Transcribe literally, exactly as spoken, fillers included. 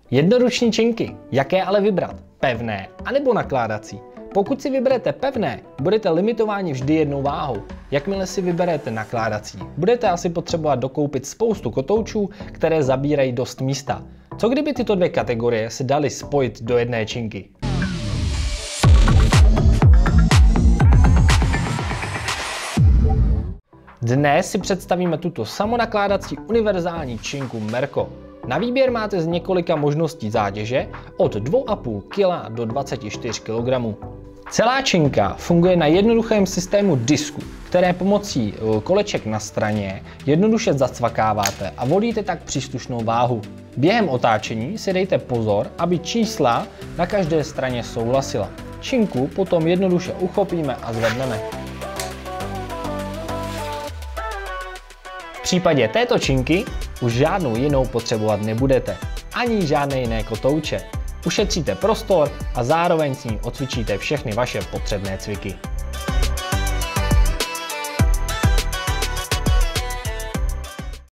Jednoruční činky. Jaké ale vybrat? Pevné anebo nakládací? Pokud si vyberete pevné, budete limitováni vždy jednou váhou. Jakmile si vyberete nakládací, budete asi potřebovat dokoupit spoustu kotoučů, které zabírají dost místa. Co kdyby tyto dvě kategorie se daly spojit do jedné činky? Dnes si představíme tuto samonakládací univerzální činku Merco. Na výběr máte z několika možností zátěže od dvě a půl kila do dvaceti čtyř kilogramů. Celá činka funguje na jednoduchém systému disku, které pomocí koleček na straně jednoduše zacvakáváte a volíte tak příslušnou váhu. Během otáčení si dejte pozor, aby čísla na každé straně souhlasila. Činku potom jednoduše uchopíme a zvedneme. V případě této činky už žádnou jinou potřebovat nebudete, ani žádné jiné kotouče. Ušetříte prostor a zároveň s ní odcvičíte všechny vaše potřebné cviky.